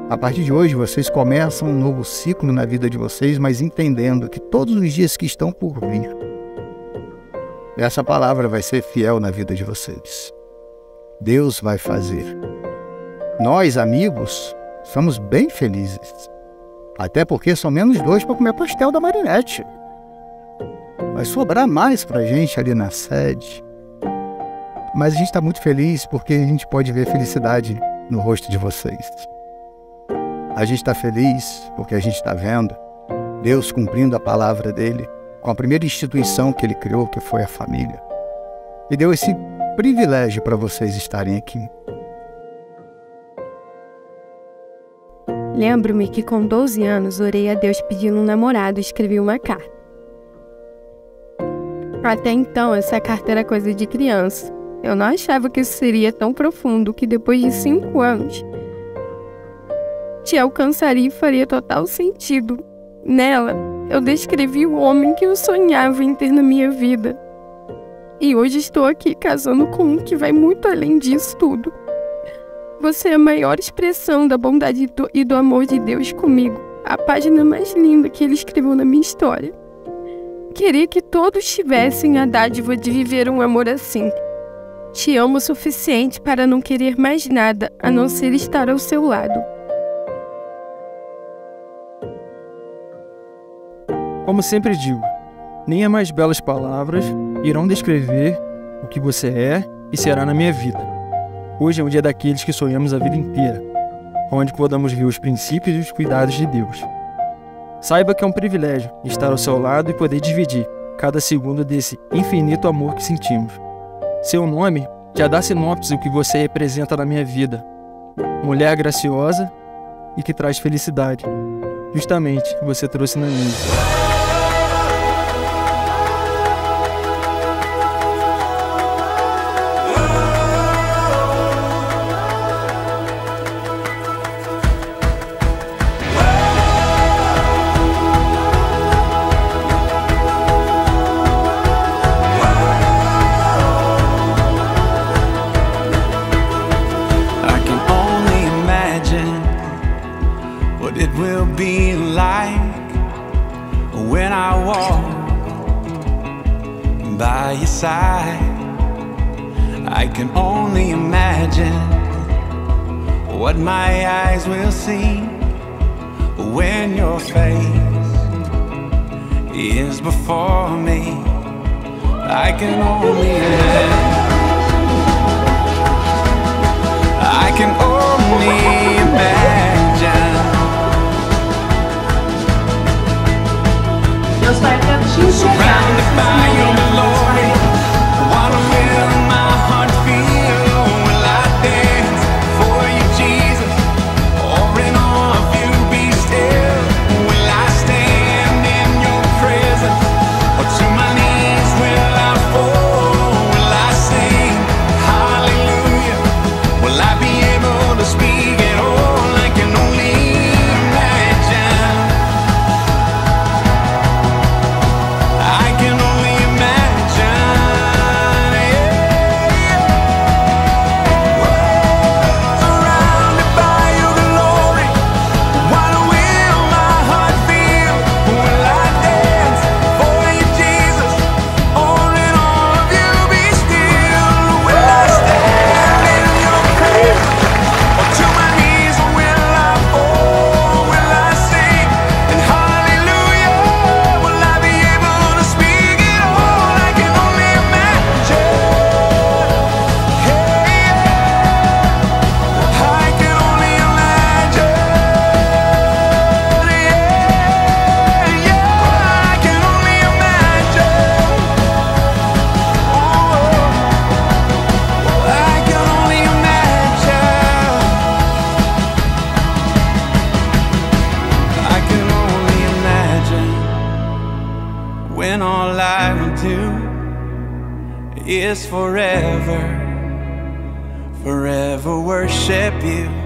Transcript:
A partir de hoje, vocês começam um novo ciclo na vida de vocês, mas entendendo que todos os dias que estão por vir, essa palavra vai ser fiel na vida de vocês. Deus vai fazer. Nós, amigos, somos bem felizes. Até porque são menos 2 para comer pastel da Marinette. Vai sobrar mais pra gente ali na sede. Mas a gente está muito feliz porque a gente pode ver felicidade no rosto de vocês. A gente está feliz porque a gente está vendo Deus cumprindo a palavra dele com a primeira instituição que ele criou, que foi a família. E deu esse privilégio para vocês estarem aqui. Lembro-me que com 12 anos orei a Deus pedindo um namorado e escrevi uma carta. Até então, essa carta era coisa de criança. Eu não achava que isso seria tão profundo que depois de 5 anos te alcançaria e faria total sentido. Nela, eu descrevi o homem que eu sonhava em ter na minha vida. E hoje estou aqui casando com um que vai muito além disso tudo. Você é a maior expressão da bondade e do amor de Deus comigo. A página mais linda que ele escreveu na minha história. Queria que todos tivessem a dádiva de viver um amor assim. Te amo o suficiente para não querer mais nada, a não ser estar ao seu lado. Como sempre digo, nem as mais belas palavras irão descrever o que você é e será na minha vida. Hoje é um dia daqueles que sonhamos a vida inteira, onde podamos ver os princípios e os cuidados de Deus. Saiba que é um privilégio estar ao seu lado e poder dividir cada segundo desse infinito amor que sentimos. Seu nome já dá sinopse do que você representa na minha vida. Mulher graciosa e que traz felicidade. Justamente o que você trouxe na minha. It will be like when I walk by your side. I can only imagine what my eyes will see when your face is before me. I can only imagine. I can only imagine. Surrounded by your glory, what will my heart feel? Will I dance for you, Jesus, or in awe of you be still? Will I stand in your presence, or to my knees will I fall? Will I sing hallelujah? Will I be able to speak at all? I can only imagine. When all I will do is forever, forever worship you.